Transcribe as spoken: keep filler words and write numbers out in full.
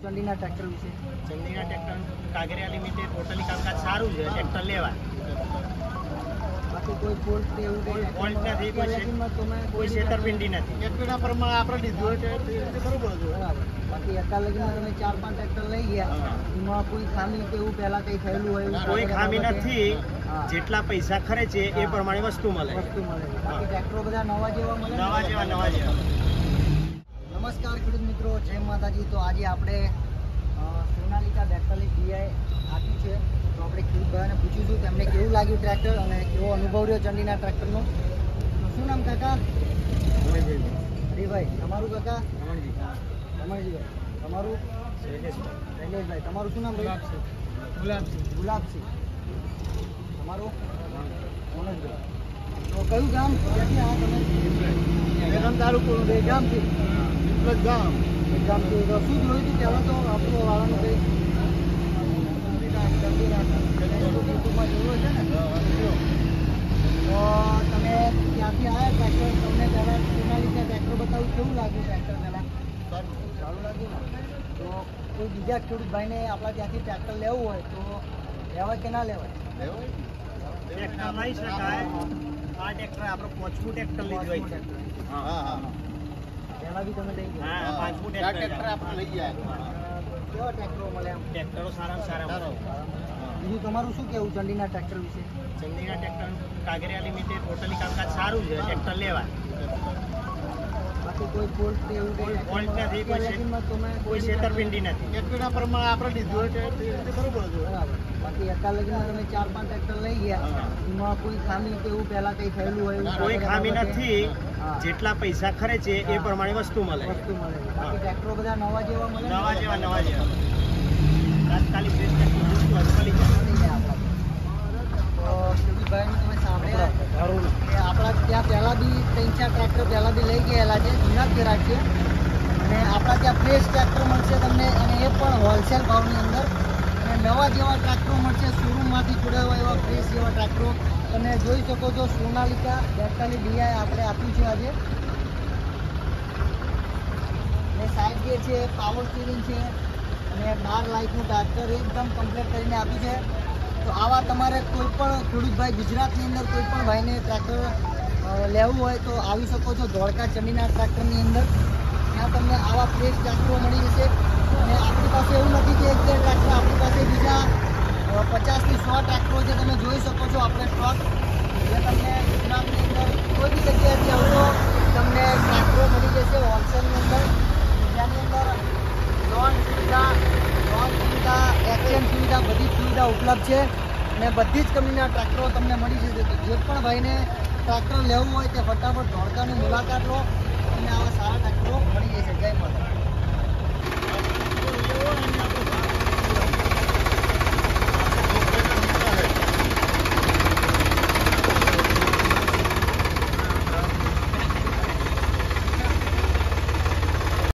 ચંદીના tractor વિશે? Chandina tractor Kagariya limited totally કામકાજ સારું છે, ટ્રેક્ટર લેવા. બાકી કોઈ ફોલ્ટ કે એવું કોઈ કંઈ ફોલ્ટ નથી, કોઈ છે- ટ્રેક્ટરમાં તમે કોઈ છેતરપિંડી નથી. ટ્રેક્ટરના પ્રમાણે આપણે લીધું હોય તે રીતે બરોબર છે. બરાબર. બાકી અત્યાર લગીમાં તમે ચાર પાંચ ટ્રેક્ટર લઈ ગયા, હા. એમાં કોઈ ખામી કે એવું પહેલા કંઈ થયેલું હોય એવું કોઈ વગેરે ખામી બાબતે? નથી. હા. જેટલા પૈસા ખર્ચે એ પ્રમાણે વસ્તુ મળે. વસ્તુ મળે છે. બાકી ટ્રેક્ટરો બધા નવા જેવા મળે ને? નવા જેવા નવા જેવા. નમસ્કાર ખેડૂત મિત્રો, જય માતાજી. તો આજે આપણે અ, સોનાલિકા બેતાલીસ ડીઆઈ આપ્યું છે, તો આપણે ખેડૂત ભાઈઓને પૂછીશું તેમને કેવું લાગ્યું ટ્રેક્ટર અને કેવો અનુભવ રહ્યો ચંદીના ટ્રેક્ટરનો. તો શું નામ કાકા? હરિભાઈ. તમારું કાકા? રમણજીભાઈ. તમારું? શૈલેષભાઈ. તમારું શું નામ ભાઈ? ગુલાબસિંહ. ગુલાબસિંહ. તમારું? મનોજભાઈ. તો કયું ગામ? ક્યાંથી આ તમે? બેગામ તાલુકો બે ગામથી? પ્લસ ગામ. એક ગામથી. તો શું જોયું હતું પહેલાં તો આપણું વાળાનું કંઈ યુટ્યુબમાં જોયું છે ને? તો તમે ત્યાંથી આવ્યા ટ્રેક્ટર, તમને પહેલાં સોનાલિકા ટ્રેક્ટર બતાવ્યું, કેવું લાગ્યું ટ્રેક્ટર પહેલાં? સારું લાગ્યું ને? તો કોઈ બીજા ખેડૂત ભાઈને આપણા ત્યાંથી ટ્રેક્ટર લેવું હોય તો લેવાય કે ના લેવાય? ટ્રેક્ટર લઈ શકાય. આ ટ્રેક્ટર આપણે પાંચમું ટ્રેક્ટર લીધું હોય છે. હા હા પહેલાં બી તમે લઈ ગયા? હા, પાંચમું આ ટ્રેક્ટર ટ્રેક્ટર આપણે લઈ ગયા. કેવા ટ્રેક્ટરો મળે એમ? ટ્રેક્ટરો સારામાં સારા મળે. બીજું તમારું શું કહેવું ચંદીના ટ્રેક્ટર વિશે? Chandina tractor Kagariya limited totally કામકાજ સારું છે, ટ્રેક્ટર લેવા. બાકી કોઈ ફોલ્ટ કે એવું કોઈ કંઈ ફોલ્ટ નથી, કોઈ છે- ટ્રેક્ટરમાં તમે કોઈ છેતરપિંડી નથી. ટ્રેક્ટરના પ્રમાણે આપણે લીધું હોય તે રીતે બરોબર છે. બરાબર. બાકી અત્યાર લગીમાં તમે ચાર પાંચ ટ્રેક્ટર લઈ ગયા, હા. એમાં કોઈ ખામી કે એવું પહેલા કંઈ થયેલું હોય એવું કોઈ વગેરે ખામી બાબતે? નથી. હા. જેટલા પૈસા ખર્ચે એ હા. પ્રમાણે વસ્તુ મળે. વસ્તુ મળે છે. બાકી ટ્રેક્ટરો બધા નવા જેવા મળે ને? નવા જેવા નવા જેવા. તાત્કાલિક રેટ ટ્રેક્ટર જોઈતું હોય તો મળી જાય. મળી જાય આપણા. તો ખેડૂતભાઈનું તમે સાંભળ્યા કે આપણા ત્યાં પહેલાં બી ત્રણ ચાર ટ્રેક્ટર પહેલાં બી લઈ ગયેલા છે, જૂના જ રાખીએ, અને આપણા ત્યાં ફ્રેશ ટ્રેક્ટર મળશે તમને, અને એ પણ હોલસેલ ભાવની અંદર, અને નવા જેવા ટ્રેક્ટરો મળશે શોરૂમમાંથી જોડાવા એવા ફ્રેશ જેવા ટ્રેક્ટરો તમે જોઈ શકો છો. સોનાલિકા બેતાલીસ ડીઆઈ આપણે આપ્યું છે આજે, અને સાઈડ ગેર છે, પાવર સ્ટીરિંગ છે, અને બાર લાઇટનું ટ્રેક્ટર એકદમ કમ્પ્લીટ કરીને આપ્યું છે. તો આવા તમારે કોઈ પણ ખેડૂતભાઈ ગુજરાતની અંદર કોઈ પણ ભાઈને ટ્રેક્ટર અ, લેવું હોય તો આવી શકો છો ધોળકા ચંદીના ટ્રેક્ટરની અંદર. ત્યાં તમને આવા ફ્રેશ ટ્રેક્ટરો મળી જશે. અને આપણી પાસે એવું નથી કે એક બે ટ્રેક્ટર, આપણી પાસે બીજા અ, પચાસથી સો ટ્રેક્ટરો છે, તમે જોઈ શકો છો આપણે સ્ટોક. જે તમને ગુજરાતની અંદર કોઈ બી જગ્યાએથી આવશો તમને ટ્રેક્ટરો મળી જશે હોલસેલની અંદર, જેની અંદર લોન સુવિધા લોન સુવિધા એક્સચેન્જ સુવિધા બધી જ સુવિધા ઉપલબ્ધ છે, અને બધી જ કંપનીના ટ્રેક્ટરો તમને મળી જશે. તો જે પણ ભાઈને ટ્રેક્ટર લેવું હોય તે ફટાફટ ધોળકાની મુલાકાત લો, તમને આવા સારા ટ્રેક્ટરો મળી જશે. જય માતા.